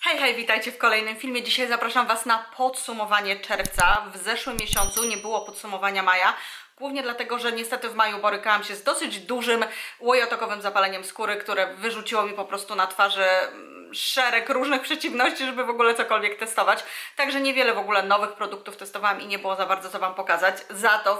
Hej, hej, witajcie w kolejnym filmie. Dzisiaj zapraszam Was na podsumowanie czerwca. W zeszłym miesiącu nie było podsumowania maja. Głównie dlatego, że niestety w maju borykałam się z dosyć dużym łojotokowym zapaleniem skóry, które wyrzuciło mi po prostu na twarzy szereg różnych przeciwności, żeby w ogóle cokolwiek testować. Także niewiele w ogóle nowych produktów testowałam i nie było za bardzo co Wam pokazać. Za to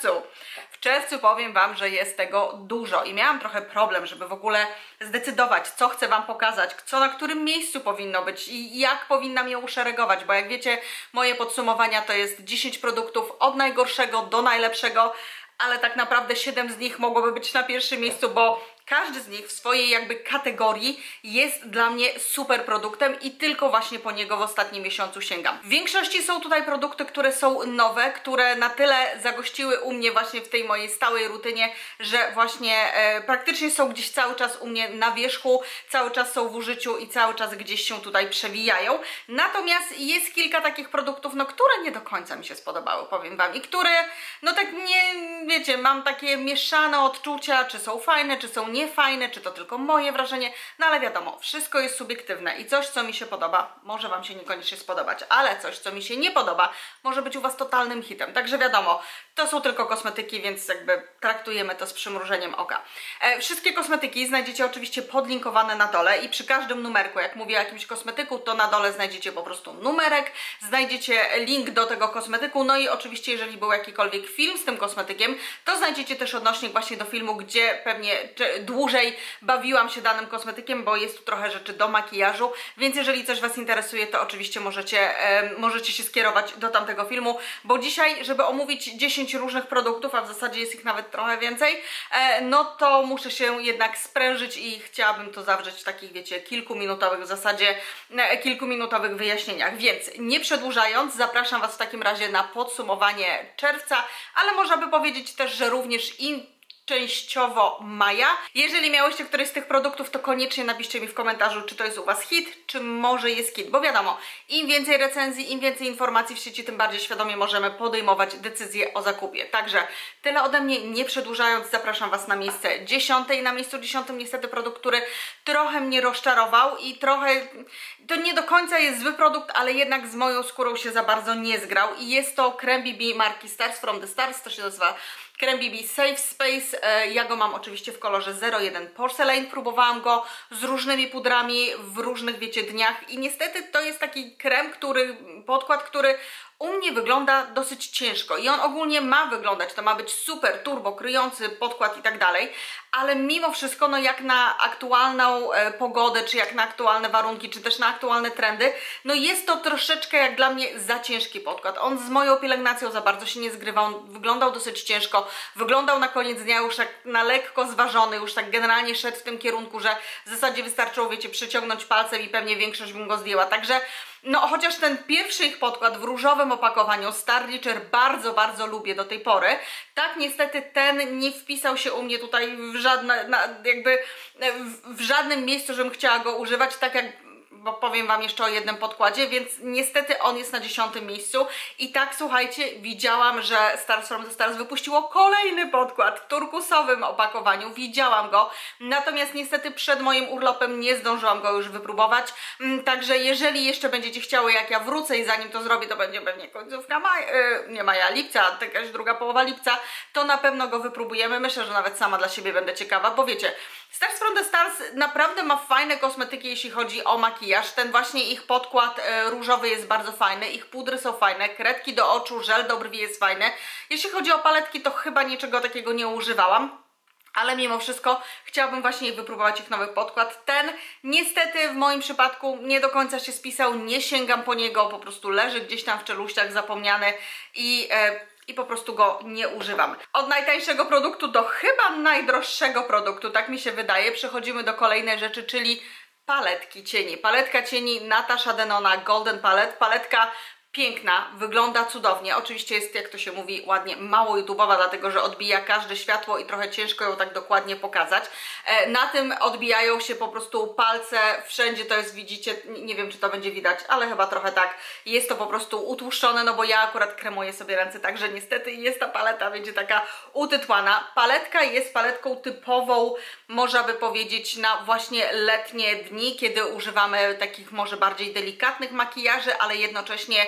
w czerwcu powiem Wam, że jest tego dużo i miałam trochę problem, żeby w ogóle zdecydować, co chcę Wam pokazać, co na którym miejscu powinno być i jak powinnam je uszeregować, bo jak wiecie, moje podsumowania to jest 10 produktów od najgorszego do najlepszego, ale tak naprawdę 7 z nich mogłoby być na pierwszym miejscu, bo każdy z nich w swojej jakby kategorii jest dla mnie super produktem i tylko właśnie po niego w ostatnim miesiącu sięgam. W większości są tutaj produkty, które są nowe, które na tyle zagościły u mnie właśnie w tej mojej stałej rutynie, że właśnie praktycznie są gdzieś cały czas u mnie na wierzchu, cały czas są w użyciu i cały czas gdzieś się tutaj przewijają. Natomiast jest kilka takich produktów, no które nie do końca mi się spodobały, powiem Wam, i które, no tak nie, wiecie, mam takie mieszane odczucia, czy są fajne, czy są niefajne, czy to tylko moje wrażenie, no ale wiadomo, wszystko jest subiektywne i coś, co mi się podoba, może Wam się niekoniecznie spodobać, ale coś, co mi się nie podoba, może być u Was totalnym hitem. Także wiadomo, to są tylko kosmetyki, więc jakby traktujemy to z przymrużeniem oka. Wszystkie kosmetyki znajdziecie oczywiście podlinkowane na dole i przy każdym numerku, jak mówię o jakimś kosmetyku, to na dole znajdziecie po prostu numerek, znajdziecie link do tego kosmetyku, no i oczywiście jeżeli był jakikolwiek film z tym kosmetykiem, to znajdziecie też odnośnik właśnie do filmu, gdzie pewnie dłużej bawiłam się danym kosmetykiem, bo jest tu trochę rzeczy do makijażu, więc jeżeli coś Was interesuje, to oczywiście możecie się skierować do tamtego filmu, bo dzisiaj, żeby omówić 10 różnych produktów, a w zasadzie jest ich nawet trochę więcej, no to muszę się jednak sprężyć i chciałabym to zawrzeć w takich, wiecie, kilkuminutowych w zasadzie, kilkuminutowych wyjaśnieniach, więc nie przedłużając, zapraszam Was w takim razie na podsumowanie czerwca, ale można by powiedzieć też, że również częściowo maja. Jeżeli miałyście któryś z tych produktów, to koniecznie napiszcie mi w komentarzu, czy to jest u Was hit, czy może jest hit, bo wiadomo, im więcej recenzji, im więcej informacji w sieci, tym bardziej świadomie możemy podejmować decyzje o zakupie. Także tyle ode mnie, nie przedłużając, zapraszam Was na miejsce 10. Na miejscu 10 niestety produkt, który trochę mnie rozczarował i trochę, to nie do końca jest zły produkt, ale jednak z moją skórą się za bardzo nie zgrał i jest to Creme BB marki Stars from the Stars, to się nazywa Creme BB Safe Space. Ja go mam oczywiście w kolorze 01 Porcelain. Próbowałam go z różnymi pudrami w różnych, wiecie, dniach i niestety to jest taki krem, podkład, który u mnie wygląda dosyć ciężko i on ogólnie ma wyglądać, to ma być super turbo kryjący podkład i tak dalej, ale mimo wszystko, no jak na aktualną pogodę, czy jak na aktualne warunki, czy też na aktualne trendy, no jest to troszeczkę jak dla mnie za ciężki podkład. On z moją pielęgnacją za bardzo się nie zgrywał, on wyglądał dosyć ciężko, wyglądał na koniec dnia już tak na lekko zważony, już tak generalnie szedł w tym kierunku, że w zasadzie wystarczyło, wiecie, przyciągnąć palcem i pewnie większość bym go zdjęła, także no chociaż ten pierwszy ich podkład w różowym opakowaniu Star Richer bardzo, bardzo lubię do tej pory, tak niestety ten nie wpisał się u mnie tutaj w żadne, w żadnym miejscu, żebym chciała go używać, tak jak, bo powiem Wam jeszcze o jednym podkładzie, więc niestety on jest na 10. miejscu i tak, słuchajcie, widziałam, że Stars from the Stars wypuściło kolejny podkład w turkusowym opakowaniu, widziałam go, natomiast niestety przed moim urlopem nie zdążyłam go już wypróbować, także jeżeli jeszcze będziecie chciały, jak ja wrócę i zanim to zrobię, to będzie pewnie końcówka lipca, jakaś druga połowa lipca, to na pewno go wypróbujemy, myślę, że nawet sama dla siebie będę ciekawa, bo wiecie, Stars from the Stars naprawdę ma fajne kosmetyki, jeśli chodzi o makijaż. Ten właśnie ich podkład różowy jest bardzo fajny, ich pudry są fajne, kredki do oczu, żel do brwi jest fajny. Jeśli chodzi o paletki, to chyba niczego takiego nie używałam, ale mimo wszystko chciałabym właśnie wypróbować ich nowy podkład. Ten niestety w moim przypadku nie do końca się spisał, nie sięgam po niego, po prostu leży gdzieś tam w czeluściach zapomniany i po prostu go nie używam. Od najtańszego produktu do chyba najdroższego produktu, tak mi się wydaje, przechodzimy do kolejnej rzeczy, czyli paletki cieni. Paletka cieni Natasha Denona Golden Palette. Paletka piękna, wygląda cudownie. Oczywiście jest, jak to się mówi ładnie, mało YouTube'owa, dlatego że odbija każde światło i trochę ciężko ją tak dokładnie pokazać. Na tym odbijają się po prostu palce, wszędzie to jest, widzicie, nie wiem czy to będzie widać, ale chyba trochę tak. Jest to po prostu utłuszczone, no bo ja akurat kremuję sobie ręce, także niestety jest ta paleta, będzie taka utytłana. Paletka jest paletką typową, można by powiedzieć, na właśnie letnie dni, kiedy używamy takich może bardziej delikatnych makijaży, ale jednocześnie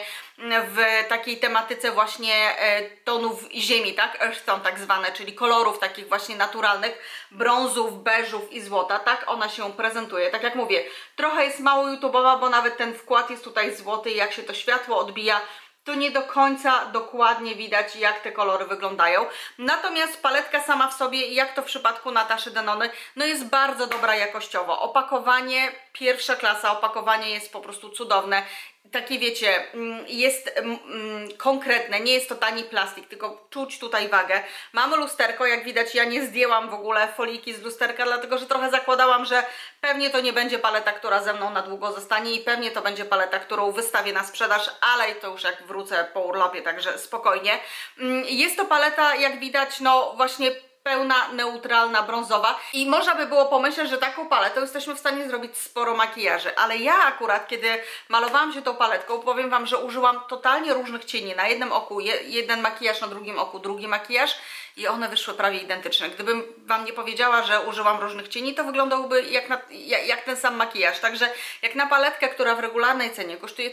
w takiej tematyce właśnie tonów ziemi, tak? Earth tone tak zwane, czyli kolorów takich właśnie naturalnych, brązów, beżów i złota, tak ona się prezentuje. Tak jak mówię, trochę jest mało YouTube'owa, bo nawet ten wkład jest tutaj złoty i jak się to światło odbija, to nie do końca dokładnie widać, jak te kolory wyglądają. Natomiast paletka sama w sobie, jak to w przypadku Nataszy Denony, no jest bardzo dobra jakościowo. Opakowanie, pierwsza klasa, opakowanie jest po prostu cudowne. Takie wiecie, jest konkretne, nie jest to tani plastik, tylko czuć tutaj wagę. Mamy lusterko, jak widać ja nie zdjęłam w ogóle foliki z lusterka, dlatego że trochę zakładałam, że pewnie to nie będzie paleta, która ze mną na długo zostanie i pewnie to będzie paleta, którą wystawię na sprzedaż, ale to już jak wrócę po urlopie, także spokojnie. Jest to paleta, jak widać, no właśnie pełna, neutralna, brązowa i można by było pomyśleć, że taką paletą jesteśmy w stanie zrobić sporo makijaży, ale ja akurat, kiedy malowałam się tą paletką, powiem Wam, że użyłam totalnie różnych cieni. Na jednym oku jeden makijaż, na drugim oku drugi makijaż i one wyszły prawie identyczne. Gdybym Wam nie powiedziała, że użyłam różnych cieni, to wyglądałby jak ten sam makijaż. Także jak na paletkę, która w regularnej cenie kosztuje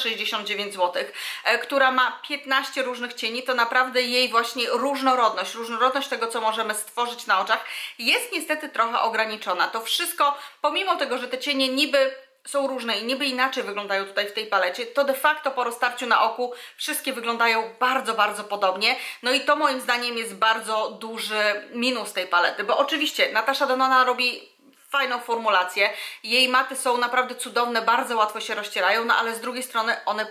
369 zł, która ma 15 różnych cieni, to naprawdę jej właśnie różnorodność tego, co możemy stworzyć na oczach, jest niestety trochę ograniczona. To wszystko, pomimo tego, że te cienie niby są różne i niby inaczej wyglądają tutaj w tej palecie, to de facto po roztarciu na oku wszystkie wyglądają bardzo, bardzo podobnie. No i to moim zdaniem jest bardzo duży minus tej palety, bo oczywiście Natasza Denona robi fajną formulację, jej maty są naprawdę cudowne, bardzo łatwo się rozcierają, no ale z drugiej strony one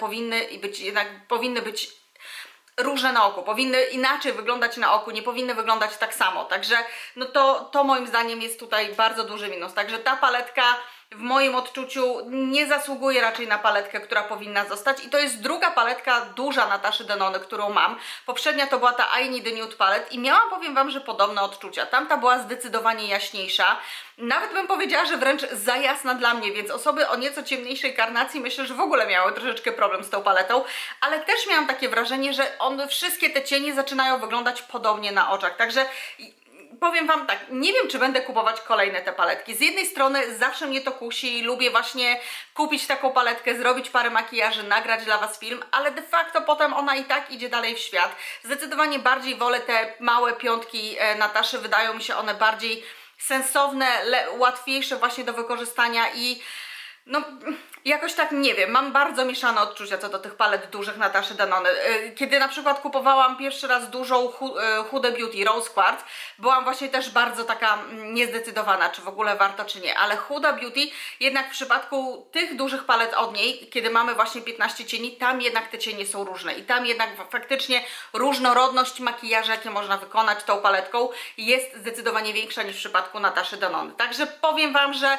powinny być różne na oku, powinny inaczej wyglądać na oku, nie powinny wyglądać tak samo, także no to moim zdaniem jest tutaj bardzo duży minus, także ta paletka w moim odczuciu nie zasługuje raczej na paletkę, która powinna zostać i to jest druga paletka duża Nataszy Denony, którą mam. Poprzednia to była ta I Need a Nude Palette i miałam, powiem Wam, że podobne odczucia. Tamta była zdecydowanie jaśniejsza, nawet bym powiedziała, że wręcz za jasna dla mnie, więc osoby o nieco ciemniejszej karnacji myślę, że w ogóle miały troszeczkę problem z tą paletą, ale też miałam takie wrażenie, że wszystkie te cienie zaczynają wyglądać podobnie na oczach, także powiem Wam tak, nie wiem, czy będę kupować kolejne te paletki. Z jednej strony zawsze mnie to kusi, lubię właśnie kupić taką paletkę, zrobić parę makijaży, nagrać dla Was film, ale de facto potem ona i tak idzie dalej w świat. Zdecydowanie bardziej wolę te małe piątki Nataszy, wydają mi się one bardziej sensowne, łatwiejsze właśnie do wykorzystania i no jakoś tak nie wiem, mam bardzo mieszane odczucia co do tych palet dużych Nataszy Denony. Kiedy na przykład kupowałam pierwszy raz dużą Huda Beauty Rose Quartz, byłam właśnie też bardzo taka niezdecydowana, czy w ogóle warto, czy nie, ale Huda Beauty jednak w przypadku tych dużych palet od niej, kiedy mamy właśnie 15 cieni, tam jednak te cienie są różne i tam jednak faktycznie różnorodność makijażu, jakie można wykonać tą paletką, jest zdecydowanie większa niż w przypadku Nataszy Denony. Także powiem Wam, że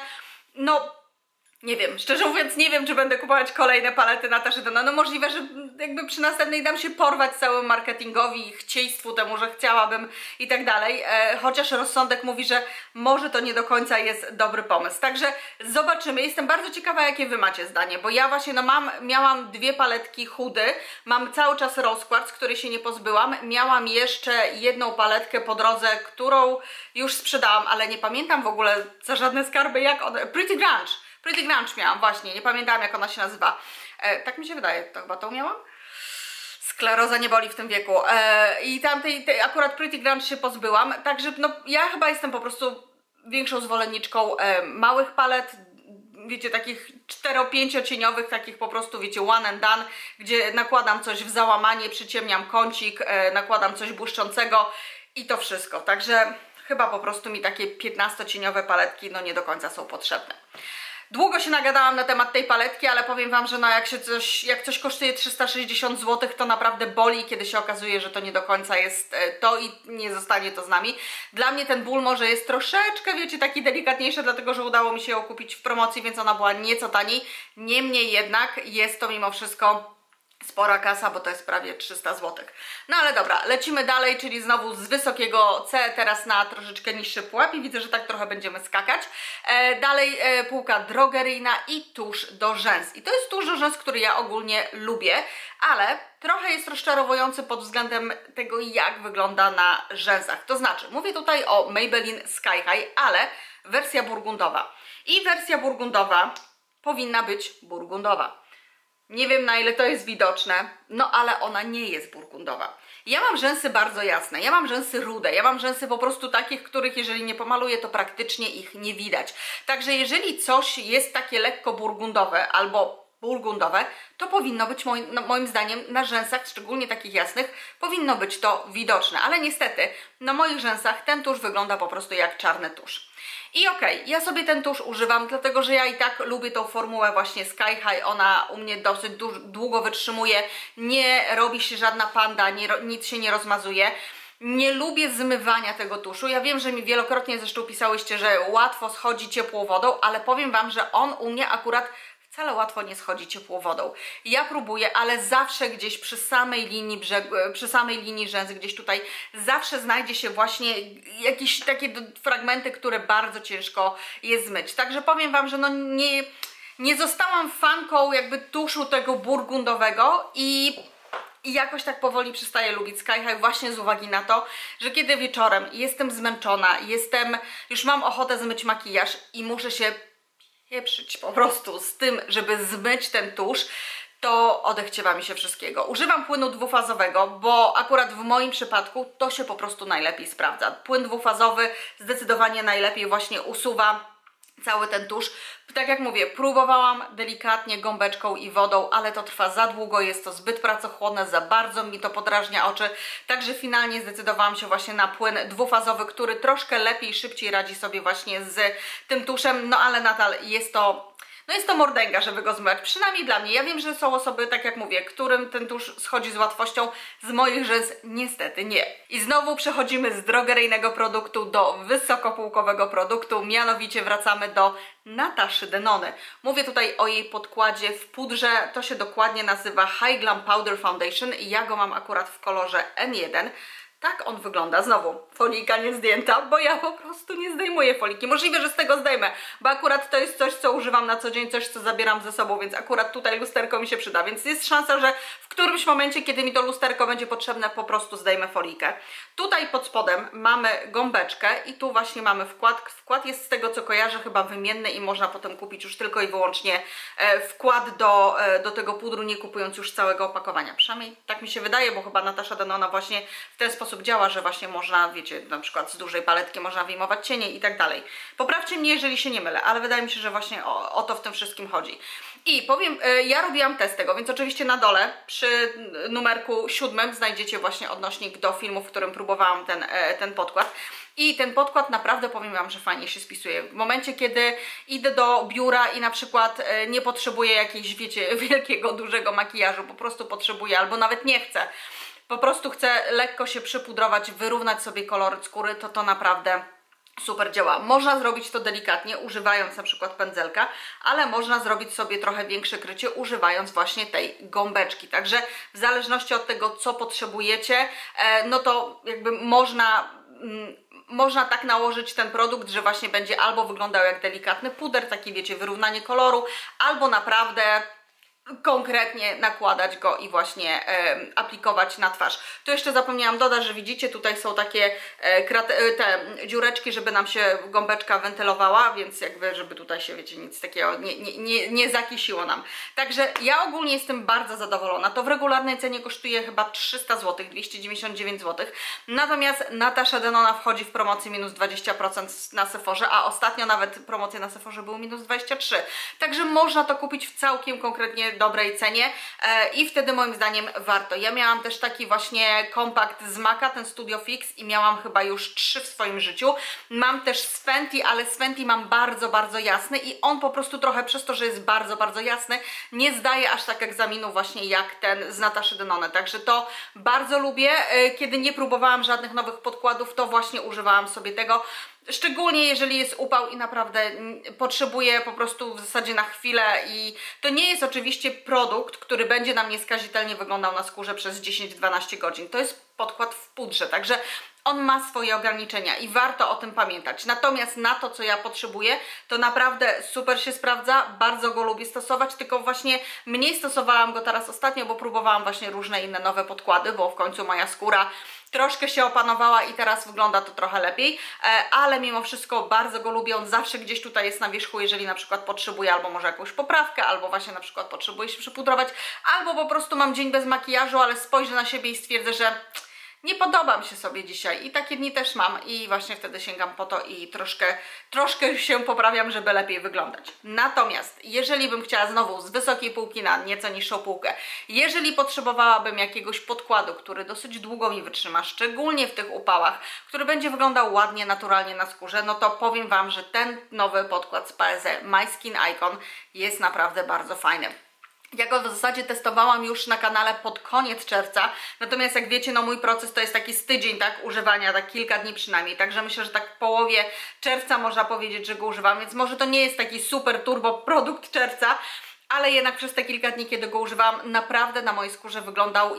no nie wiem, szczerze mówiąc nie wiem, czy będę kupować kolejne palety Nataszy Denony. No możliwe, że jakby przy następnej dam się porwać całemu marketingowi i chcieństwu temu, że chciałabym i tak dalej. Chociaż rozsądek mówi, że może to nie do końca jest dobry pomysł. Także zobaczymy. Jestem bardzo ciekawa, jakie Wy macie zdanie, bo ja właśnie no miałam dwie paletki Hudy, mam cały czas Rose Quartz, której się nie pozbyłam. Miałam jeszcze jedną paletkę po drodze, którą już sprzedałam, ale nie pamiętam w ogóle za żadne skarby, jak one... Pretty Grunge miałam, właśnie, nie pamiętałam jak ona się nazywa. Tak mi się wydaje, to chyba tą miałam? Skleroza nie boli w tym wieku. I tamtej akurat Pretty Grunge się pozbyłam, także no ja chyba jestem po prostu większą zwolenniczką małych palet, wiecie, takich 4-5 cieniowych, takich po prostu, wiecie, one and done, gdzie nakładam coś w załamanie, przyciemniam kącik, nakładam coś błyszczącego i to wszystko. Także chyba po prostu mi takie 15-cieniowe paletki no nie do końca są potrzebne. Długo się nagadałam na temat tej paletki, ale powiem Wam, że no jak coś kosztuje 360 zł, to naprawdę boli, kiedy się okazuje, że to nie do końca jest to i nie zostanie to z nami. Dla mnie ten ból może jest troszeczkę, wiecie, taki delikatniejszy, dlatego że udało mi się ją kupić w promocji, więc ona była nieco taniej. Niemniej jednak jest to mimo wszystko spora kasa, bo to jest prawie 300 zł. No ale dobra, lecimy dalej, czyli znowu z wysokiego C teraz na troszeczkę niższy pułap i widzę, że tak trochę będziemy skakać. Dalej półka drogeryjna i tusz do rzęs. I to jest tusz do rzęs, który ja ogólnie lubię, ale trochę jest rozczarowujący pod względem tego, jak wygląda na rzęsach. To znaczy, mówię tutaj o Maybelline Sky High, ale wersja burgundowa. I wersja burgundowa powinna być burgundowa. Nie wiem, na ile to jest widoczne, no ale ona nie jest burgundowa. Ja mam rzęsy bardzo jasne, ja mam rzęsy rude, ja mam rzęsy po prostu takich, których jeżeli nie pomaluję, to praktycznie ich nie widać. Także jeżeli coś jest takie lekko burgundowe albo burgundowe, to powinno być moim zdaniem na rzęsach, szczególnie takich jasnych, powinno być to widoczne. Ale niestety na moich rzęsach ten tusz wygląda po prostu jak czarny tusz. I okej, ja sobie ten tusz używam, dlatego że ja i tak lubię tą formułę właśnie Sky High, ona u mnie dosyć długo wytrzymuje, nie robi się żadna panda, nic się nie rozmazuje. Nie lubię zmywania tego tuszu. Ja wiem, że mi wielokrotnie zresztą pisałyście, że łatwo schodzi ciepłą wodą, ale powiem Wam, że on u mnie akurat wcale łatwo nie schodzi ciepłą wodą. Ja próbuję, ale zawsze gdzieś przy samej linii brzegu, przy samej linii rzęs, gdzieś tutaj zawsze znajdzie się właśnie jakieś takie fragmenty, które bardzo ciężko jest zmyć. Także powiem Wam, że no nie zostałam fanką jakby tuszu tego burgundowego i jakoś tak powoli przestaję lubić Sky High właśnie z uwagi na to, że kiedy wieczorem jestem zmęczona, już mam ochotę zmyć makijaż i muszę się pieprzyć po prostu z tym, żeby zmyć ten tusz, to odechciewa mi się wszystkiego. Używam płynu dwufazowego, bo akurat w moim przypadku to się po prostu najlepiej sprawdza. Płyn dwufazowy zdecydowanie najlepiej właśnie usuwa cały ten tusz. Tak jak mówię, próbowałam delikatnie gąbeczką i wodą, ale to trwa za długo, jest to zbyt pracochłonne, za bardzo mi to podrażnia oczy, także finalnie zdecydowałam się właśnie na płyn dwufazowy, który troszkę lepiej, szybciej radzi sobie właśnie z tym tuszem, no ale nadal jest to mordęga, żeby go zmywać, przynajmniej dla mnie. Ja wiem, że są osoby, tak jak mówię, którym ten tusz schodzi z łatwością, z moich rzęs niestety nie. I znowu przechodzimy z drogeryjnego produktu do wysokopółkowego produktu, mianowicie wracamy do Nataszy Denony. Mówię tutaj o jej podkładzie w pudrze, to się dokładnie nazywa High Glam Powder Foundation i ja go mam akurat w kolorze N1. Tak on wygląda. Znowu folika nie zdjęta, bo ja po prostu nie zdejmuję foliki. Możliwe, że z tego zdejmę, bo akurat to jest coś, co używam na co dzień, coś, co zabieram ze sobą, więc akurat tutaj lusterko mi się przyda. Więc jest szansa, że w którymś momencie, kiedy mi to lusterko będzie potrzebne, po prostu zdejmę folikę. Tutaj pod spodem mamy gąbeczkę i tu właśnie mamy wkład. Wkład jest z tego, co kojarzę, chyba wymienny i można potem kupić już tylko i wyłącznie wkład do tego pudru, nie kupując już całego opakowania. Przynajmniej tak mi się wydaje, bo chyba Natasza Denona właśnie w ten sposób działa, że właśnie można, wiecie, na przykład z dużej paletki można wyjmować cienie i tak dalej. Poprawcie mnie, jeżeli się nie mylę, ale wydaje mi się, że właśnie o to w tym wszystkim chodzi. I powiem, ja robiłam test tego, więc oczywiście na dole przy numerku 7 znajdziecie właśnie odnośnik do filmu, w którym próbowałam ten podkład. I ten podkład naprawdę, powiem Wam, że fajnie się spisuje. W momencie, kiedy idę do biura i na przykład nie potrzebuję jakiegoś, wiecie, wielkiego, dużego makijażu, po prostu potrzebuję albo nawet nie chcę, po prostu chcę lekko się przypudrować, wyrównać sobie kolor skóry, to naprawdę super działa. Można zrobić to delikatnie, używając na przykład pędzelka, ale można zrobić sobie trochę większe krycie, używając właśnie tej gąbeczki. Także w zależności od tego, co potrzebujecie, no to jakby można tak nałożyć ten produkt, że właśnie będzie albo wyglądał jak delikatny puder, taki wiecie, wyrównanie koloru, albo naprawdę konkretnie nakładać go i właśnie aplikować na twarz. Tu jeszcze zapomniałam dodać, że widzicie, tutaj są takie te dziureczki, żeby nam się gąbeczka wentylowała, więc jakby, żeby tutaj się, wiecie, nic takiego nie zakisiło nam. Także ja ogólnie jestem bardzo zadowolona. To w regularnej cenie kosztuje chyba 300 zł, 299 zł. Natomiast Natasza Denona wchodzi w promocji minus 20% na Sephorze, a ostatnio nawet promocje na Sephorze były minus 23%. Także można to kupić w całkiem konkretnie dobrej cenie i wtedy moim zdaniem warto. Ja miałam też taki właśnie kompakt z Maca, ten Studio Fix i miałam chyba już 3 w swoim życiu. Mam też z Fenty, ale z Fenty mam bardzo, bardzo jasny i on po prostu trochę przez to, że jest bardzo, bardzo jasny, nie zdaje aż tak egzaminu właśnie jak ten z Nataszy Denony. Także to bardzo lubię. Kiedy nie próbowałam żadnych nowych podkładów, to właśnie używałam sobie tego. szczególnie jeżeli jest upał i naprawdę potrzebuję po prostu w zasadzie na chwilę i to nie jest oczywiście produkt, który będzie na mnie skazitelnie wyglądał na skórze przez 10-12 godzin. To jest podkład w pudrze, także on ma swoje ograniczenia i warto o tym pamiętać. Natomiast na to, co ja potrzebuję, to naprawdę super się sprawdza, bardzo go lubię stosować, tylko właśnie mniej stosowałam go teraz ostatnio, bo próbowałam właśnie różne inne nowe podkłady, bo w końcu moja skóra troszkę się opanowała i teraz wygląda to trochę lepiej, ale mimo wszystko bardzo go lubię, on zawsze gdzieś tutaj jest na wierzchu, jeżeli na przykład potrzebuję albo może jakąś poprawkę, albo właśnie na przykład potrzebuję się przypudrować, albo po prostu mam dzień bez makijażu, ale spojrzę na siebie i stwierdzę, że nie podobam się sobie dzisiaj i takie dni też mam i właśnie wtedy sięgam po to i troszkę się poprawiam, żeby lepiej wyglądać. Natomiast jeżeli bym chciała znowu z wysokiej półki na nieco niższą półkę, jeżeli potrzebowałabym jakiegoś podkładu, który dosyć długo mi wytrzyma, szczególnie w tych upałach, który będzie wyglądał ładnie, naturalnie na skórze, no to powiem Wam, że ten nowy podkład z PSE My Skin Icon jest naprawdę bardzo fajny. Ja go w zasadzie testowałam już na kanale pod koniec czerwca, natomiast jak wiecie, no mój proces to jest taki z tydzień, tak, używania, tak kilka dni przynajmniej, także myślę, że tak w połowie czerwca można powiedzieć, że go używam, więc może to nie jest taki super turbo produkt czerwca, ale jednak przez te kilka dni, kiedy go używam, naprawdę na mojej skórze wyglądał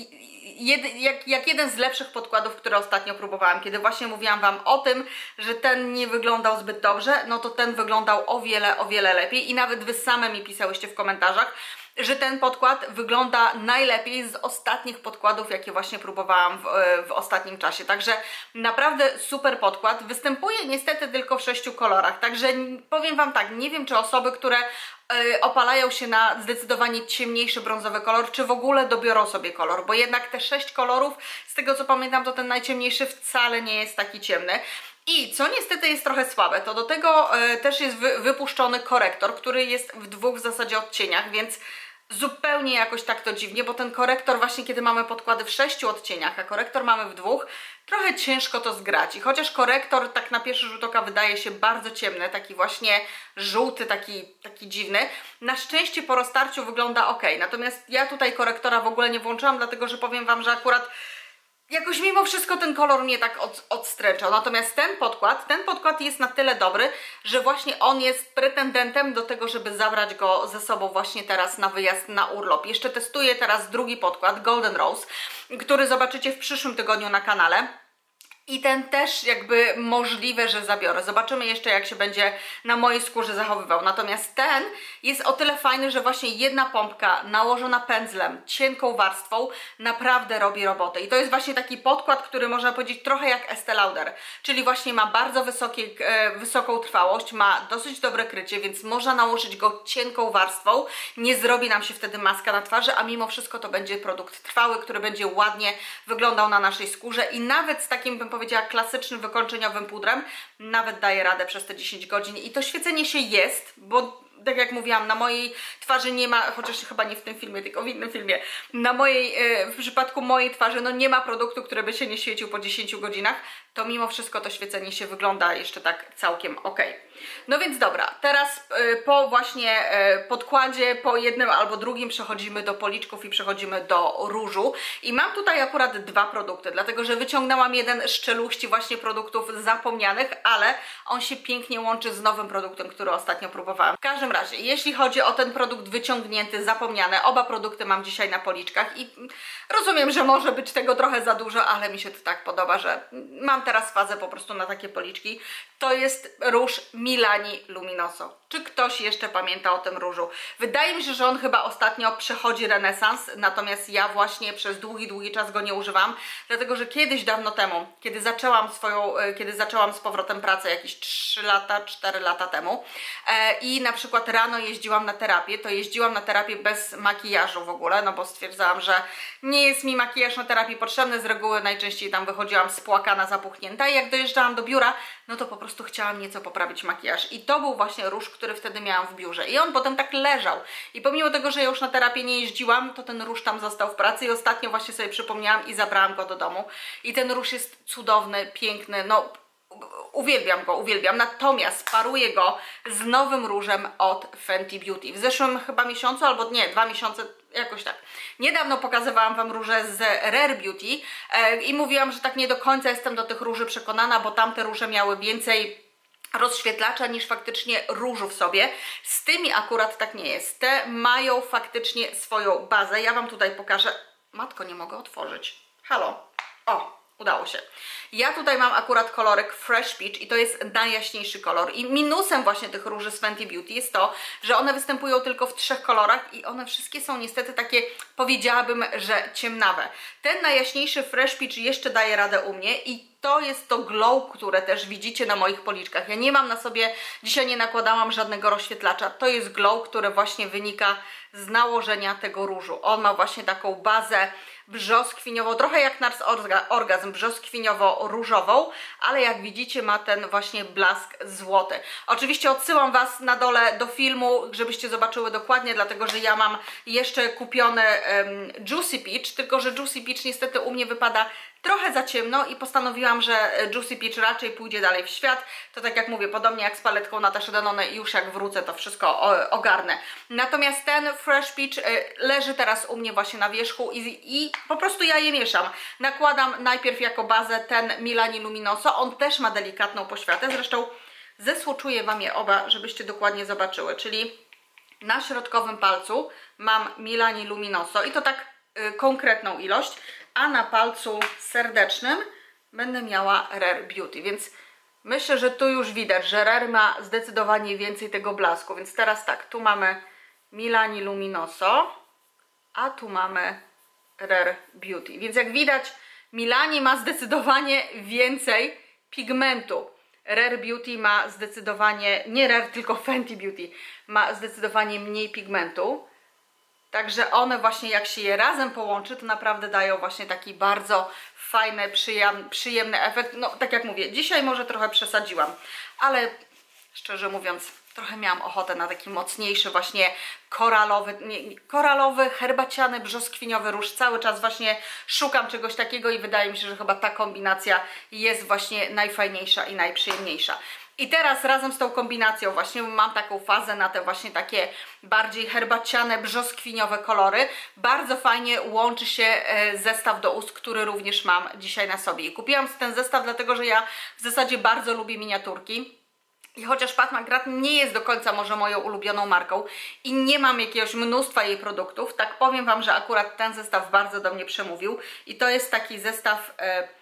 jak jeden z lepszych podkładów, które ostatnio próbowałam. Kiedy właśnie mówiłam Wam o tym, że ten nie wyglądał zbyt dobrze, no to ten wyglądał o wiele lepiej i nawet Wy same mi pisałyście w komentarzach, że ten podkład wygląda najlepiej z ostatnich podkładów, jakie właśnie próbowałam w ostatnim czasie. Także naprawdę super podkład. Występuje niestety tylko w 6 kolorach, także powiem Wam tak, nie wiem, czy osoby, które opalają się na zdecydowanie ciemniejszy brązowy kolor, czy w ogóle dobiorą sobie kolor, bo jednak te 6 kolorów, z tego co pamiętam, to ten najciemniejszy wcale nie jest taki ciemny. I co niestety jest trochę słabe, to do tego też jest wypuszczony korektor, który jest w 2 w zasadzie odcieniach, więc zupełnie jakoś tak to dziwnie, bo ten korektor właśnie, kiedy mamy podkłady w 6 odcieniach, a korektor mamy w 2, trochę ciężko to zgrać. I chociaż korektor tak na pierwszy rzut oka wydaje się bardzo ciemny, taki właśnie żółty, taki dziwny, na szczęście po roztarciu wygląda ok. Natomiast ja tutaj korektora w ogóle nie włączyłam, dlatego że powiem Wam, że akurat jakoś mimo wszystko ten kolor mnie tak odstręczał. Natomiast ten podkład jest na tyle dobry, że właśnie on jest pretendentem do tego, żeby zabrać go ze sobą właśnie teraz na wyjazd na urlop. Jeszcze testuję teraz drugi podkład, Golden Rose, który zobaczycie w przyszłym tygodniu na kanale. I ten też jakby możliwe, że zabiorę. Zobaczymy jeszcze, jak się będzie na mojej skórze zachowywał. Natomiast ten jest o tyle fajny, że właśnie jedna pompka nałożona pędzlem, cienką warstwą naprawdę robi robotę. I to jest właśnie taki podkład, który można powiedzieć trochę jak Estée Lauder. Czyli właśnie ma bardzo wysoką trwałość, ma dosyć dobre krycie, więc można nałożyć go cienką warstwą. Nie zrobi nam się wtedy maska na twarzy, a mimo wszystko to będzie produkt trwały, który będzie ładnie wyglądał na naszej skórze i nawet z takim, bym powiedziała, klasycznym wykończeniowym pudrem nawet daje radę przez te 10 godzin i to świecenie się jest, bo tak jak mówiłam, na mojej twarzy nie ma, chociaż chyba nie w tym filmie, tylko w innym filmie, w przypadku mojej twarzy no nie ma produktu, który by się nie świecił po 10 godzinach, to mimo wszystko to świecenie się wygląda jeszcze tak całkiem ok. No więc dobra, teraz po właśnie podkładzie, po jednym albo drugim przechodzimy do policzków i przechodzimy do różu. I mam tutaj akurat 2 produkty, dlatego że wyciągnęłam jeden z czeluści właśnie produktów zapomnianych, ale on się pięknie łączy z nowym produktem, który ostatnio próbowałam. W każdym razie, jeśli chodzi o ten produkt wyciągnięty, zapomniany, oba produkty mam dzisiaj na policzkach i rozumiem, że może być tego trochę za dużo, ale mi się to tak podoba, że mam teraz fazę po prostu na takie policzki. To jest róż Milani Luminoso. Czy ktoś jeszcze pamięta o tym różu? Wydaje mi się, że on chyba ostatnio przechodzi renesans, natomiast ja właśnie przez długi czas go nie używam, dlatego że kiedyś dawno temu, kiedy zaczęłam z powrotem pracę jakieś 4 lata temu i na przykład rano jeździłam na terapię, to jeździłam na terapię bez makijażu w ogóle, no bo stwierdzałam, że nie jest mi makijaż na terapii potrzebny, z reguły najczęściej tam wychodziłam spłakana, zapuchnięta i jak dojeżdżałam do biura, no to po prostu chciałam nieco poprawić makijaż i to był właśnie róż, który wtedy miałam w biurze i on potem tak leżał i pomimo tego, że ja już na terapię nie jeździłam, to ten róż tam został w pracy i ostatnio właśnie sobie przypomniałam i zabrałam go do domu i ten róż jest cudowny, piękny, no Uwielbiam go, uwielbiam, natomiast paruję go z nowym różem od Fenty Beauty. W zeszłym chyba miesiącu, albo nie, 2 miesiące, jakoś tak. Niedawno pokazywałam Wam róże z Rare Beauty i mówiłam, że tak nie do końca jestem do tych róży przekonana, bo tamte róże miały więcej rozświetlacza niż faktycznie różu w sobie. Z tymi akurat tak nie jest. Te mają faktycznie swoją bazę. Ja Wam tutaj pokażę. Matko, nie mogę otworzyć. Halo. O, udało się. Ja tutaj mam akurat kolorek Fresh Peach i to jest najjaśniejszy kolor. I minusem właśnie tych róży z Fenty Beauty jest to, że one występują tylko w 3 kolorach i one wszystkie są niestety takie, powiedziałabym, że ciemnawe. Ten najjaśniejszy Fresh Peach jeszcze daje radę u mnie i to jest to glow, które też widzicie na moich policzkach. Ja nie mam na sobie, dzisiaj nie nakładałam żadnego rozświetlacza. To jest glow, które właśnie wynika z nałożenia tego różu. On ma właśnie taką bazę brzoskwiniową, trochę jak Nars Orgasm, brzoskwiniowo-różową, ale jak widzicie ma ten właśnie blask złoty. Oczywiście odsyłam Was na dole do filmu, żebyście zobaczyły dokładnie, dlatego że ja mam jeszcze kupione Juicy Peach, tylko że Juicy Peach niestety u mnie wypada trochę za ciemno i postanowiłam, że Juicy Peach raczej pójdzie dalej w świat. To tak jak mówię, podobnie jak z paletką Nataszy Denone, już jak wrócę to wszystko ogarnę. Natomiast ten Fresh Peach leży teraz u mnie właśnie na wierzchu i po prostu ja je mieszam. Nakładam najpierw jako bazę ten Milani Luminoso, on też ma delikatną poświatę, zresztą zesłoczuję Wam je oba, żebyście dokładnie zobaczyły, czyli na środkowym palcu mam Milani Luminoso i to tak konkretną ilość, a na palcu serdecznym będę miała Rare Beauty, więc myślę, że tu już widać, że Rare ma zdecydowanie więcej tego blasku, więc teraz tak, tu mamy Milani Luminoso, a tu mamy Rare Beauty, więc jak widać Milani ma zdecydowanie więcej pigmentu. Rare Beauty ma zdecydowanie, nie Rare, tylko Fenty Beauty ma zdecydowanie mniej pigmentu. Także one właśnie jak się je razem połączy, to naprawdę dają właśnie taki bardzo fajny, przyjemny efekt. No tak jak mówię, dzisiaj może trochę przesadziłam, ale szczerze mówiąc trochę miałam ochotę na taki mocniejszy właśnie koralowy, herbaciany, brzoskwiniowy róż. Cały czas właśnie szukam czegoś takiego i wydaje mi się, że chyba ta kombinacja jest właśnie najfajniejsza i najprzyjemniejsza. I teraz razem z tą kombinacją właśnie mam taką fazę na te właśnie takie bardziej herbaciane, brzoskwiniowe kolory. Bardzo fajnie łączy się zestaw do ust, który również mam dzisiaj na sobie. I kupiłam ten zestaw dlatego, że ja w zasadzie bardzo lubię miniaturki. I chociaż Pat McGrath nie jest do końca może moją ulubioną marką i nie mam jakiegoś mnóstwa jej produktów, tak powiem Wam, że akurat ten zestaw bardzo do mnie przemówił. I to jest taki zestaw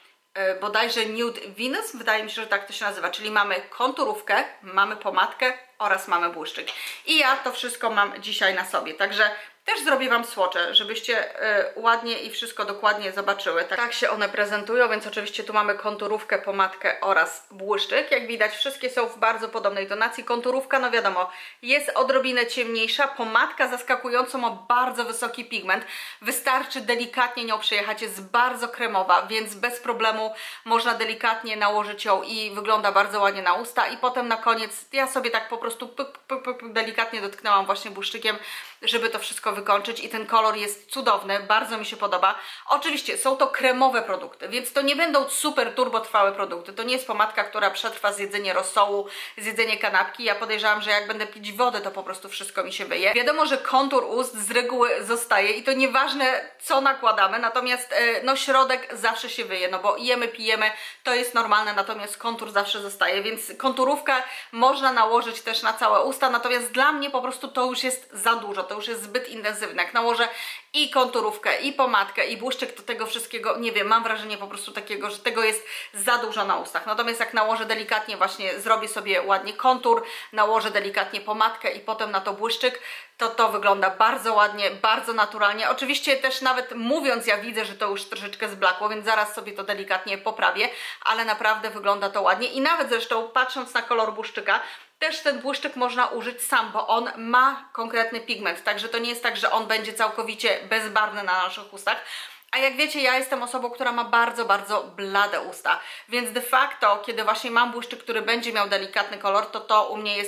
bodajże Nude Venus, wydaje mi się, że tak to się nazywa, czyli mamy konturówkę, mamy pomadkę oraz mamy błyszczyk. I ja to wszystko mam dzisiaj na sobie, także też zrobię Wam swatche, żebyście ładnie i wszystko dokładnie zobaczyły. Tak się one prezentują, więc oczywiście tu mamy konturówkę, pomadkę oraz błyszczyk. Jak widać wszystkie są w bardzo podobnej tonacji. Konturówka, no wiadomo, jest odrobinę ciemniejsza. Pomadka zaskakująco ma bardzo wysoki pigment. Wystarczy delikatnie nią przejechać, jest bardzo kremowa, więc bez problemu można delikatnie nałożyć ją i wygląda bardzo ładnie na usta. I potem na koniec ja sobie tak po prostu delikatnie dotknęłam właśnie błyszczykiem, żeby to wszystko wykończyć i ten kolor jest cudowny, bardzo mi się podoba. Oczywiście są to kremowe produkty, więc to nie będą super turbotrwałe produkty. To nie jest pomadka, która przetrwa zjedzenie rosołu, zjedzenie kanapki. Ja podejrzewam, że jak będę pić wodę, to po prostu wszystko mi się wyje. Wiadomo, że kontur ust z reguły zostaje i to nieważne co nakładamy, natomiast no środek zawsze się wyje, no bo jemy, pijemy, to jest normalne, natomiast kontur zawsze zostaje, więc konturówkę można nałożyć też na całe usta, natomiast dla mnie po prostu to już jest za dużo, to już jest zbyt intensywne. Jak nałożę i konturówkę, i pomadkę, i błyszczyk do tego wszystkiego, nie wiem, mam wrażenie po prostu takiego, że tego jest za dużo na ustach. Natomiast jak nałożę delikatnie, właśnie zrobię sobie ładnie kontur, nałożę delikatnie pomadkę i potem na to błyszczyk, to wygląda bardzo ładnie, bardzo naturalnie. Oczywiście też nawet mówiąc, ja widzę, że to już troszeczkę zblakło, więc zaraz sobie to delikatnie poprawię, ale naprawdę wygląda to ładnie i nawet zresztą patrząc na kolor błyszczyka, też ten błyszczyk można użyć sam, bo on ma konkretny pigment, także to nie jest tak, że on będzie całkowicie bezbarwny na naszych ustach. A jak wiecie, ja jestem osobą, która ma bardzo, bardzo blade usta, więc de facto, kiedy właśnie mam błyszczyk, który będzie miał delikatny kolor, to u mnie jest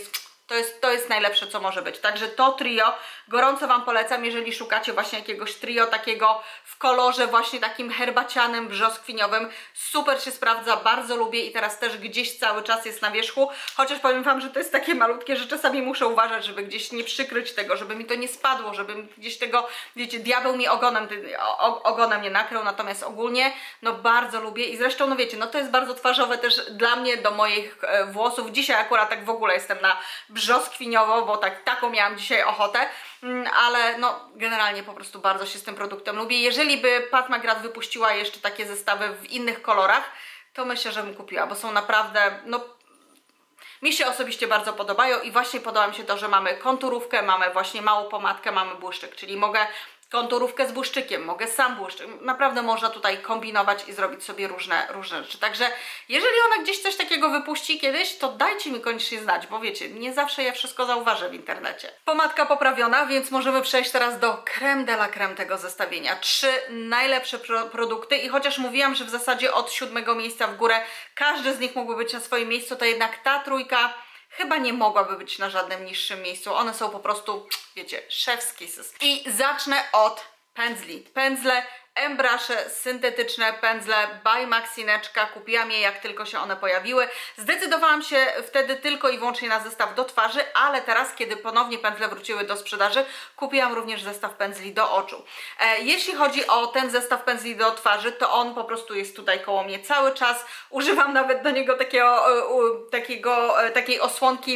To jest najlepsze, co może być. Także to trio gorąco Wam polecam, jeżeli szukacie właśnie jakiegoś trio takiego w kolorze właśnie takim herbacianym, brzoskwiniowym. Super się sprawdza, bardzo lubię i teraz też gdzieś cały czas jest na wierzchu. Chociaż powiem Wam, że to jest takie malutkie, że czasami muszę uważać, żeby gdzieś nie przykryć tego, żeby mi to nie spadło, żeby gdzieś tego, wiecie, diabeł mi ogonem nie nakrył. Natomiast ogólnie, no bardzo lubię i zresztą, no wiecie, no to jest bardzo twarzowe też dla mnie, do moich włosów. Dzisiaj akurat tak w ogóle jestem na brzoskwiniowo, bo taką miałam dzisiaj ochotę, ale no generalnie po prostu bardzo się z tym produktem lubię. Jeżeli by Pat McGrath wypuściła jeszcze takie zestawy w innych kolorach, to myślę, że bym kupiła, bo są naprawdę, no mi się osobiście bardzo podobają i właśnie podoba mi się to, że mamy konturówkę, mamy właśnie małą pomadkę, mamy błyszczyk, czyli mogę konturówkę z błyszczykiem, mogę sam błyszczyk. Naprawdę można tutaj kombinować i zrobić sobie różne rzeczy. Także jeżeli ona gdzieś coś takiego wypuści kiedyś, to dajcie mi koniecznie znać, bo wiecie, nie zawsze ja wszystko zauważę w internecie. Pomadka poprawiona, więc możemy przejść teraz do crème de la crème tego zestawienia. 3 najlepsze produkty i chociaż mówiłam, że w zasadzie od 7. miejsca w górę każdy z nich mógłby być na swoim miejscu, to jednak ta trójka chyba nie mogłaby być na żadnym niższym miejscu. One są po prostu, wiecie, chef's kisses. I zacznę od pędzli. Pędzle Embrusze, syntetyczne pędzle by Maxineczka. Kupiłam je, jak tylko się one pojawiły. Zdecydowałam się wtedy tylko i wyłącznie na zestaw do twarzy, ale teraz, kiedy ponownie pędzle wróciły do sprzedaży, kupiłam również zestaw pędzli do oczu. Jeśli chodzi o ten zestaw pędzli do twarzy, to on po prostu jest tutaj koło mnie cały czas. Używam nawet do niego takiej osłonki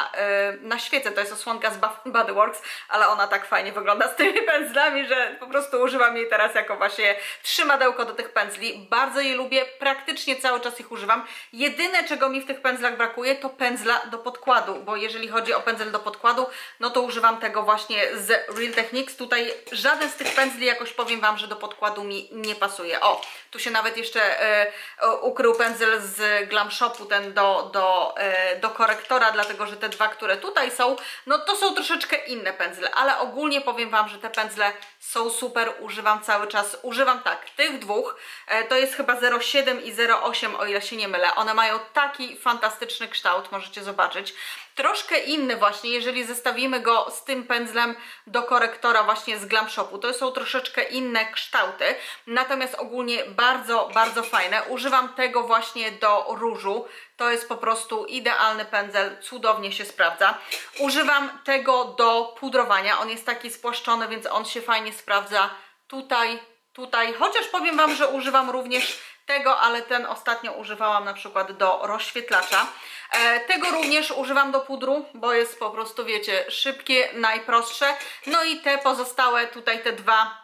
na świecę. To jest osłonka z Bath & Body Works, ale ona tak fajnie wygląda z tymi pędzlami, że po prostu używam jej teraz jako właśnie trzymadełko do tych pędzli. Bardzo je lubię, praktycznie cały czas ich używam. Jedyne, czego mi w tych pędzlach brakuje, to pędzla do podkładu, bo jeżeli chodzi o pędzel do podkładu, no to używam tego właśnie z Real Techniques. Tutaj żaden z tych pędzli, jakoś powiem Wam, że do podkładu mi nie pasuje. O, tu się nawet jeszcze ukrył pędzel z Glam Shopu, ten do korektora, dlatego że te dwa, które tutaj są, no to są troszeczkę inne pędzle, ale ogólnie powiem Wam, że te pędzle są super, używam cały czas. Używam tak, tych dwóch, to jest chyba 0,7 i 0,8, o ile się nie mylę. One mają taki fantastyczny kształt, możecie zobaczyć. Troszkę inny właśnie, jeżeli zestawimy go z tym pędzlem do korektora właśnie z Glam Shopu. To są troszeczkę inne kształty, natomiast ogólnie bardzo, bardzo fajne. Używam tego właśnie do różu. To jest po prostu idealny pędzel, cudownie się sprawdza. Używam tego do pudrowania. On jest taki spłaszczony, więc on się fajnie sprawdza tutaj. Chociaż powiem Wam, że używam również tego, ale ten ostatnio używałam na przykład do rozświetlacza. Tego również używam do pudru, bo jest po prostu, wiecie, szybkie, najprostsze. No i te pozostałe, tutaj te dwa,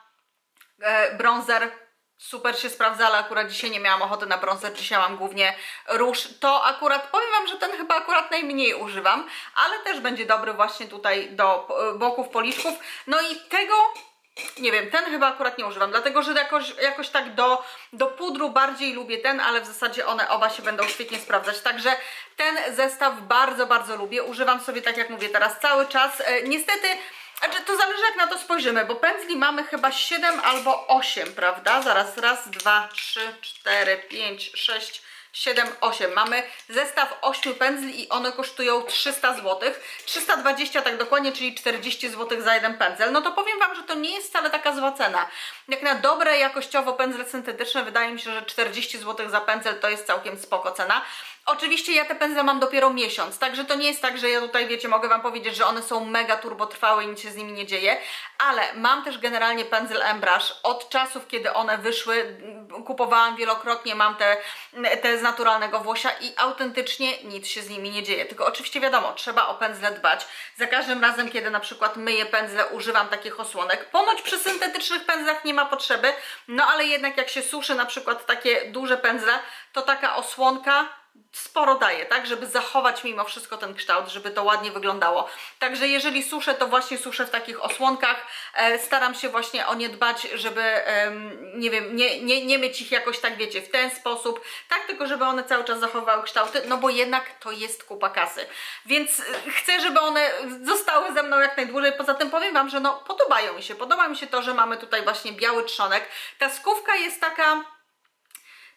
bronzer, super się sprawdza, ale akurat dzisiaj nie miałam ochoty na bronzer, dzisiaj mam głównie róż. To akurat, powiem Wam, że ten chyba akurat najmniej używam, ale też będzie dobry właśnie tutaj do boków policzków. No i tego, nie wiem, ten chyba akurat nie używam, dlatego że jakoś tak do pudru bardziej lubię ten, ale w zasadzie one oba się będą świetnie sprawdzać. Także ten zestaw bardzo, bardzo lubię. Używam sobie, tak jak mówię, teraz cały czas. Niestety, znaczy to zależy, jak na to spojrzymy, bo pędzli mamy chyba 7 albo 8, prawda? Zaraz, raz, 2, 3, 4, 5, 6, 7, 8. Mamy zestaw 8 pędzli i one kosztują 300 zł. 320 tak dokładnie, czyli 40 zł za jeden pędzel. No to powiem Wam, że to nie jest wcale taka zła cena. Jak na dobre jakościowo pędzle syntetyczne, wydaje mi się, że 40 zł za pędzel to jest całkiem spoko cena. Oczywiście ja te pędzle mam dopiero miesiąc, także to nie jest tak, że ja tutaj, wiecie, mogę Wam powiedzieć, że one są mega turbotrwałe i nic się z nimi nie dzieje, ale mam też generalnie pędzel Embrush od czasów, kiedy one wyszły, kupowałam wielokrotnie, mam te z naturalnego włosia i autentycznie nic się z nimi nie dzieje, tylko oczywiście wiadomo, trzeba o pędzle dbać. Za każdym razem, kiedy na przykład myję pędzle, używam takich osłonek. Ponoć przy syntetycznych pędzlach nie ma potrzeby, no ale jednak jak się suszy na przykład takie duże pędzle, to taka osłonka sporo daje, tak, żeby zachować mimo wszystko ten kształt, żeby to ładnie wyglądało. Także jeżeli suszę, to właśnie suszę w takich osłonkach. Staram się właśnie o nie dbać, żeby nie wiem, nie myć ich jakoś tak, wiecie, w ten sposób, tak, tylko żeby one cały czas zachowały kształty, no bo jednak to jest kupa kasy. Więc chcę, żeby one zostały ze mną jak najdłużej. Poza tym powiem Wam, że no podobają mi się. Podoba mi się to, że mamy tutaj właśnie biały trzonek. Ta skówka jest taka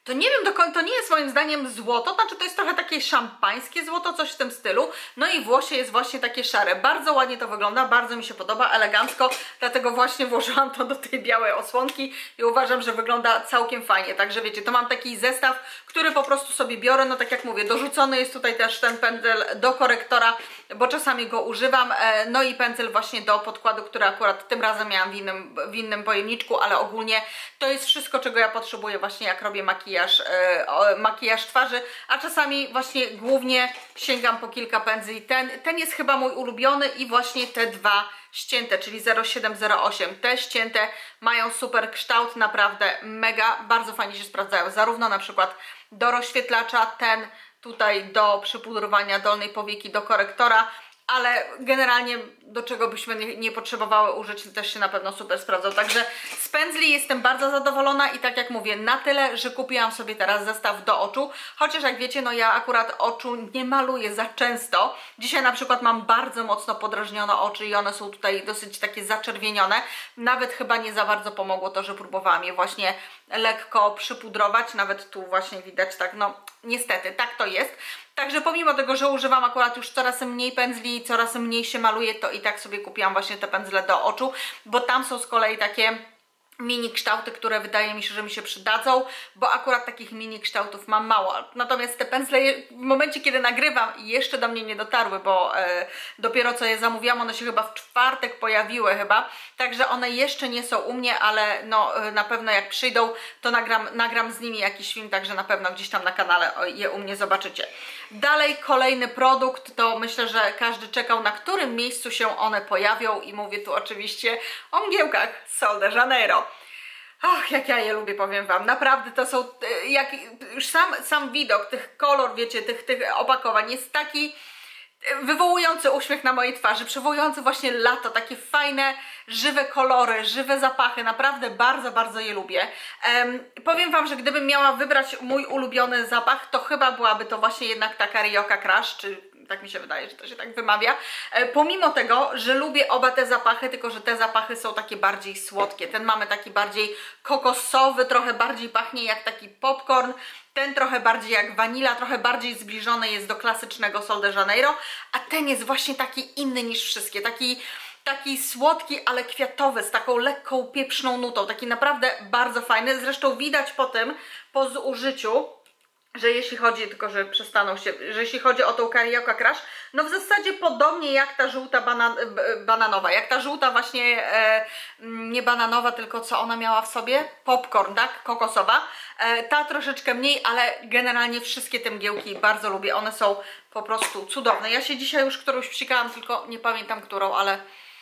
To nie wiem do końca, to nie jest moim zdaniem złoto, znaczy to jest trochę takie szampańskie złoto, coś w tym stylu. No i włosie jest właśnie takie szare. Bardzo ładnie to wygląda, bardzo mi się podoba, elegancko, dlatego właśnie włożyłam to do tej białej osłonki i uważam, że wygląda całkiem fajnie. Także wiecie, to mam taki zestaw, który po prostu sobie biorę, no tak jak mówię, dorzucony jest tutaj też ten pędzel do korektora, bo czasami go używam, no i pędzel właśnie do podkładu, który akurat tym razem miałam w innym pojemniczku, ale ogólnie to jest wszystko, czego ja potrzebuję właśnie jak robię makijaż twarzy, a czasami właśnie głównie sięgam po kilka pędzli. Ten jest chyba mój ulubiony i właśnie te dwa ścięte, czyli 0708. Te ścięte mają super kształt, naprawdę mega, bardzo fajnie się sprawdzają, zarówno na przykład do rozświetlacza, ten tutaj do przypudrowania dolnej powieki, do korektora, ale generalnie do czego byśmy nie potrzebowały użyć, też się na pewno super sprawdzą. Także z pędzli jestem bardzo zadowolona i tak jak mówię, na tyle, że kupiłam sobie teraz zestaw do oczu, chociaż jak wiecie, no ja akurat oczu nie maluję za często. Dzisiaj na przykład mam bardzo mocno podrażnione oczy i one są tutaj dosyć takie zaczerwienione. Nawet chyba nie za bardzo pomogło to, że próbowałam je właśnie lekko przypudrować, nawet tu właśnie widać tak, no niestety, tak to jest. Także pomimo tego, że używam akurat już coraz mniej pędzli, coraz mniej się maluje, to i tak sobie kupiłam właśnie te pędzle do oczu, bo tam są z kolei takie mini kształty, które wydaje mi się, że mi się przydadzą, bo akurat takich mini kształtów mam mało. Natomiast te pędzle w momencie, kiedy nagrywam, jeszcze do mnie nie dotarły, bo dopiero co je zamówiłam, one się chyba w czwartek pojawiły chyba, także one jeszcze nie są u mnie, ale no na pewno jak przyjdą, to nagram z nimi jakiś film, także na pewno gdzieś tam na kanale je u mnie zobaczycie. Dalej kolejny produkt, to myślę, że każdy czekał, na którym miejscu się one pojawią i mówię tu oczywiście o mgiełkach Sol de Janeiro. Och, jak ja je lubię, powiem wam, naprawdę to są, jak już sam widok, tych kolor, wiecie, tych opakowań jest taki wywołujący uśmiech na mojej twarzy, przywołujący właśnie lato, takie fajne, żywe kolory, żywe zapachy, naprawdę bardzo, bardzo je lubię. Powiem wam, że gdybym miała wybrać mój ulubiony zapach, to chyba byłaby to właśnie jednak ta Carioca Crush, czy tak mi się wydaje, że to się tak wymawia. Pomimo tego, że lubię oba te zapachy, tylko że te zapachy są takie bardziej słodkie. Ten mamy taki bardziej kokosowy, trochę bardziej pachnie jak taki popcorn. Ten trochę bardziej jak wanila, trochę bardziej zbliżony jest do klasycznego Sol de Janeiro, a ten jest właśnie taki inny niż wszystkie. Taki słodki, ale kwiatowy, z taką lekką, pieprzną nutą. Taki naprawdę bardzo fajny. Zresztą widać po tym, po zużyciu, że jeśli chodzi, tylko że przestaną się, że jeśli chodzi o tą Carioca Crush, no w zasadzie podobnie jak ta żółta bananowa, jak ta żółta właśnie, nie bananowa, tylko co ona miała w sobie? Popcorn, tak? Kokosowa. Ta troszeczkę mniej, ale generalnie wszystkie te mgiełki bardzo lubię, one są po prostu cudowne. Ja się dzisiaj już którąś psikałam, tylko nie pamiętam którą, ale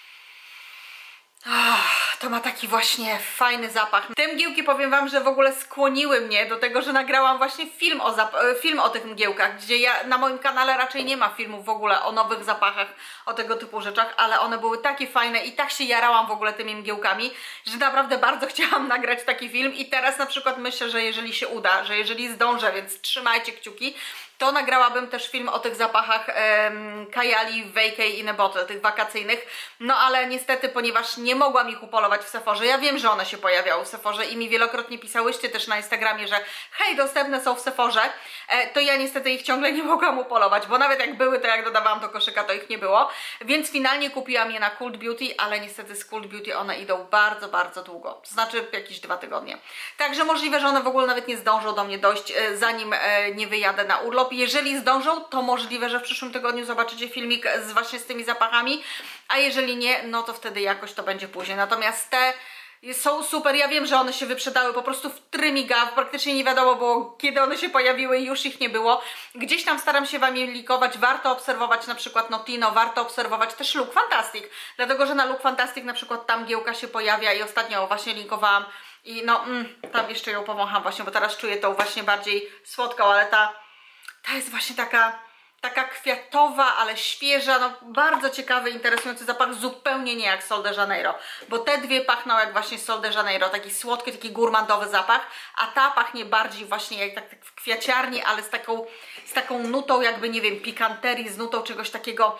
to ma taki właśnie fajny zapach. Te mgiełki, powiem wam, że w ogóle skłoniły mnie do tego, że nagrałam właśnie film o tych mgiełkach, gdzie ja na moim kanale raczej nie ma filmów w ogóle o nowych zapachach, o tego typu rzeczach, ale one były takie fajne i tak się jarałam w ogóle tymi mgiełkami, że naprawdę bardzo chciałam nagrać taki film i teraz na przykład myślę, że jeżeli się uda, że jeżeli zdążę, więc trzymajcie kciuki, to nagrałabym też film o tych zapachach Kajali, Vacay i Nebottle, tych wakacyjnych. No ale niestety, ponieważ nie mogłam ich upolować w Sephorze, ja wiem, że one się pojawiały w Sephorze i mi wielokrotnie pisałyście też na Instagramie, że hej, dostępne są w Sephorze, to ja niestety ich ciągle nie mogłam upolować, bo nawet jak były, to jak dodawałam do koszyka, to ich nie było. Więc finalnie kupiłam je na Cult Beauty, ale niestety z Cult Beauty one idą bardzo, bardzo długo. To znaczy jakieś 2 tygodnie. Także możliwe, że one w ogóle nawet nie zdążą do mnie dojść, zanim nie wyjadę na urlop. Jeżeli zdążą, to możliwe, że w przyszłym tygodniu zobaczycie filmik właśnie z tymi zapachami, a jeżeli nie, no to wtedy jakoś to będzie później. Natomiast te są super, ja wiem, że one się wyprzedały po prostu w trymiga, praktycznie nie wiadomo było, kiedy one się pojawiły i już ich nie było. Gdzieś tam staram się wam je linkować, warto obserwować na przykład Notino, warto obserwować też Look Fantastic, dlatego że na Look Fantastic na przykład tam mgiełka się pojawia i ostatnio właśnie linkowałam i no, tam jeszcze ją powącham właśnie, bo teraz czuję tą właśnie bardziej słodką, ale ta jest właśnie taka kwiatowa, ale świeża, no bardzo ciekawy, interesujący zapach, zupełnie nie jak Sol de Janeiro, bo te dwie pachną jak właśnie Sol de Janeiro, taki słodki, taki gurmandowy zapach, a ta pachnie bardziej właśnie jak tak w kwiaciarni, ale z taką nutą jakby, nie wiem, pikanterii, z nutą czegoś takiego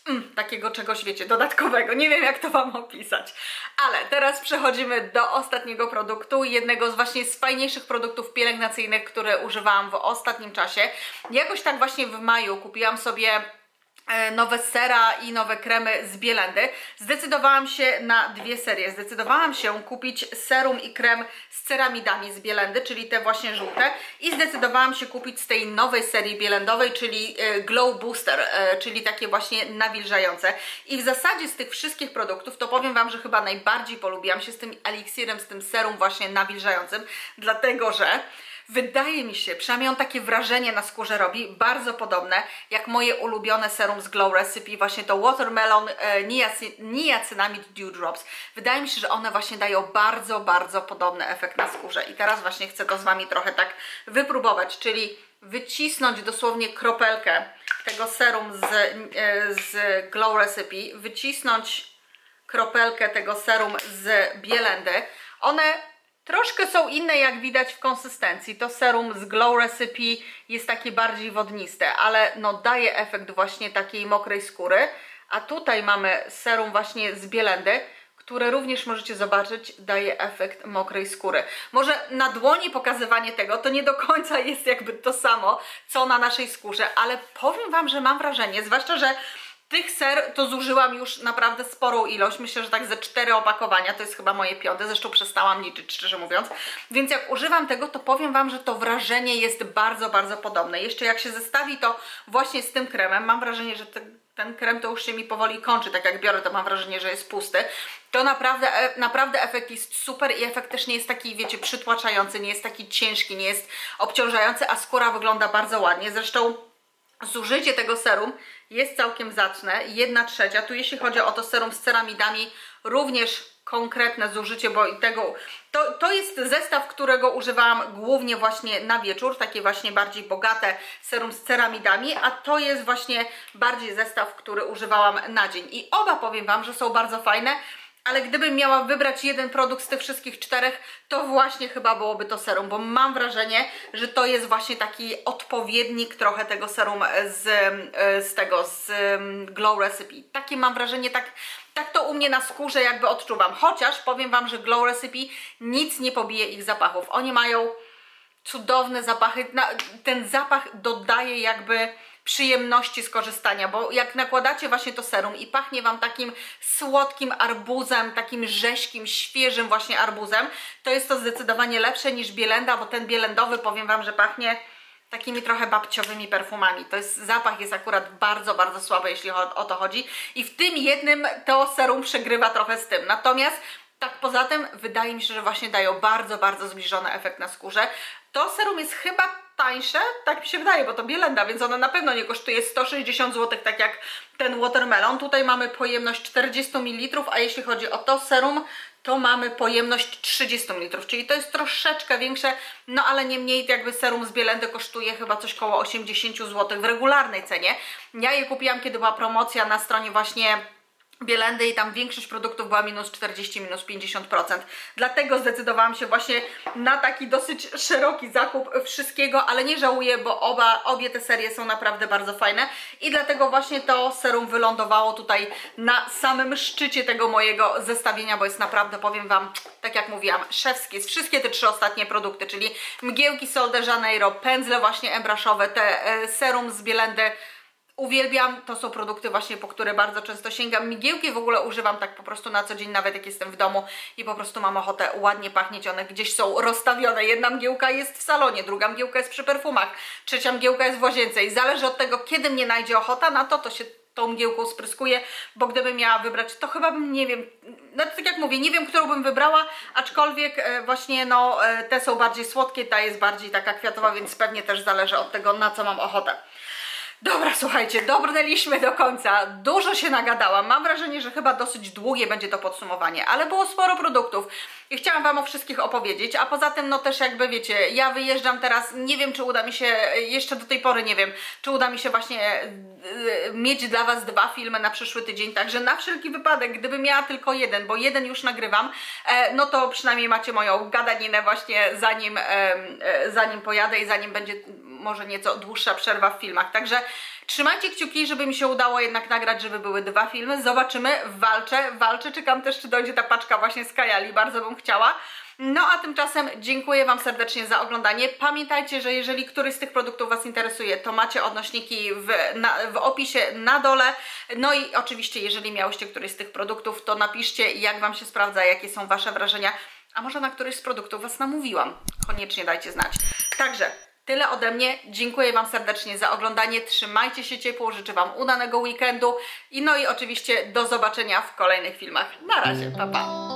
takiego czegoś, wiecie, dodatkowego. Nie wiem, jak to Wam opisać. Ale teraz przechodzimy do ostatniego produktu, jednego z właśnie z fajniejszych produktów pielęgnacyjnych, które używałam w ostatnim czasie. Jakoś tak właśnie w maju kupiłam sobie nowe sera i nowe kremy z Bielendy. Zdecydowałam się na dwie serie. Zdecydowałam się kupić serum i krem z ceramidami z Bielendy, czyli te właśnie żółte, i zdecydowałam się kupić z tej nowej serii bielendowej, czyli Glow Booster, czyli takie właśnie nawilżające. I w zasadzie z tych wszystkich produktów to powiem Wam, że chyba najbardziej polubiłam się z tym eliksirem, z tym serum właśnie nawilżającym, dlatego że wydaje mi się, przynajmniej on takie wrażenie na skórze robi, bardzo podobne jak moje ulubione serum z Glow Recipe, właśnie to Watermelon Niacinamide Dew Drops. Wydaje mi się, że one właśnie dają bardzo, bardzo podobny efekt na skórze. I teraz właśnie chcę to z Wami trochę tak wypróbować, czyli wycisnąć dosłownie kropelkę tego serum z Glow Recipe, wycisnąć kropelkę tego serum z Bielendy. One troszkę są inne, jak widać, w konsystencji. To serum z Glow Recipe jest takie bardziej wodniste, ale no daje efekt właśnie takiej mokrej skóry. A tutaj mamy serum właśnie z Bielendy, które również możecie zobaczyć, daje efekt mokrej skóry. Może na dłoni pokazywanie tego to nie do końca jest jakby to samo, co na naszej skórze, ale powiem Wam, że mam wrażenie, zwłaszcza, że tych ser to zużyłam już naprawdę sporą ilość, myślę, że tak ze 4 opakowania, to jest chyba moje 5, zresztą przestałam liczyć, szczerze mówiąc, więc jak używam tego, to powiem Wam, że to wrażenie jest bardzo, bardzo podobne. Jeszcze jak się zestawi to właśnie z tym kremem, mam wrażenie, że ten krem to już się mi powoli kończy, tak jak biorę, to mam wrażenie, że jest pusty, to naprawdę efekt jest super i efekt też nie jest taki, wiecie, przytłaczający, nie jest taki ciężki, nie jest obciążający, a skóra wygląda bardzo ładnie. Zresztą zużycie tego serum jest całkiem zacne, 1/3. Tu jeśli chodzi o to serum z ceramidami, również konkretne zużycie, bo i tego to jest zestaw, którego używałam głównie właśnie na wieczór, takie właśnie bardziej bogate serum z ceramidami, a to jest właśnie bardziej zestaw, który używałam na dzień. I oba, powiem Wam, że są bardzo fajne, ale gdybym miała wybrać jeden produkt z tych wszystkich 4, to właśnie chyba byłoby to serum, bo mam wrażenie, że to jest właśnie taki odpowiednik trochę tego serum z Glow Recipe. Takie mam wrażenie, tak to u mnie na skórze jakby odczuwam. Chociaż powiem Wam, że Glow Recipe nic nie pobije ich zapachów. Oni mają cudowne zapachy. Ten zapach dodaje jakby przyjemności z korzystania, bo jak nakładacie właśnie to serum i pachnie Wam takim słodkim arbuzem, takim rześkim, świeżym właśnie arbuzem, to jest to zdecydowanie lepsze niż Bielenda, bo ten bielendowy, powiem Wam, że pachnie takimi trochę babciowymi perfumami. Zapach jest akurat bardzo, bardzo słaby, jeśli o to chodzi, i w tym jednym to serum przegrywa trochę z tym. Natomiast tak poza tym wydaje mi się, że właśnie dają bardzo, bardzo zbliżony efekt na skórze. To serum jest chyba tańsze, tak mi się wydaje, bo to Bielenda, więc ono na pewno nie kosztuje 160 zł, tak jak ten Watermelon. Tutaj mamy pojemność 40 ml, a jeśli chodzi o to serum, to mamy pojemność 30 ml, czyli to jest troszeczkę większe, no ale niemniej jakby serum z Bielendy kosztuje chyba coś koło 80 zł w regularnej cenie. Ja je kupiłam, kiedy była promocja na stronie właśnie Bielendy i tam większość produktów była minus 40, minus 50%. Dlatego zdecydowałam się właśnie na taki dosyć szeroki zakup wszystkiego, ale nie żałuję, bo obie te serie są naprawdę bardzo fajne i dlatego właśnie to serum wylądowało tutaj na samym szczycie tego mojego zestawienia, bo jest naprawdę, powiem Wam, tak jak mówiłam, szewskie. Wszystkie te 3 ostatnie produkty, czyli mgiełki Sol de Janeiro, pędzle właśnie embraszowe, te serum z Bielendy, uwielbiam, to są produkty właśnie, po które bardzo często sięgam. Mgiełki w ogóle używam tak po prostu na co dzień, nawet jak jestem w domu i po prostu mam ochotę ładnie pachnieć. One gdzieś są rozstawione. Jedna mgiełka jest w salonie, druga mgiełka jest przy perfumach, trzecia mgiełka jest w łazience i zależy od tego, kiedy mnie najdzie ochota na to, to się tą mgiełką spryskuję, bo gdybym miała wybrać, to chyba bym, nie wiem, no tak jak mówię, nie wiem, którą bym wybrała, aczkolwiek właśnie no te są bardziej słodkie, ta jest bardziej taka kwiatowa, więc pewnie też zależy od tego, na co mam ochotę. Dobra, słuchajcie, dobrnęliśmy do końca, dużo się nagadałam, mam wrażenie, że chyba dosyć długie będzie to podsumowanie, ale było sporo produktów i chciałam Wam o wszystkich opowiedzieć, a poza tym no też jakby wiecie, ja wyjeżdżam teraz, nie wiem, czy uda mi się, jeszcze do tej pory nie wiem, czy uda mi się właśnie mieć dla Was 2 filmy na przyszły tydzień, także na wszelki wypadek, gdybym miała tylko jeden, bo jeden już nagrywam, no to przynajmniej macie moją gadaninę właśnie zanim pojadę i zanim będzie może nieco dłuższa przerwa w filmach. Także trzymajcie kciuki, żeby mi się udało jednak nagrać, żeby były 2 filmy. Zobaczymy, walczę, czekam też, czy dojdzie ta paczka właśnie z Kajali, bardzo bym chciała. No a tymczasem dziękuję Wam serdecznie za oglądanie. Pamiętajcie, że jeżeli któryś z tych produktów Was interesuje, to macie odnośniki w opisie na dole. No i oczywiście, jeżeli miałyście któryś z tych produktów, to napiszcie, jak Wam się sprawdza, jakie są Wasze wrażenia. A może na któryś z produktów Was namówiłam. Koniecznie dajcie znać. Także tyle ode mnie. Dziękuję Wam serdecznie za oglądanie. Trzymajcie się ciepło, życzę Wam udanego weekendu. No i oczywiście do zobaczenia w kolejnych filmach. Na razie, pa pa!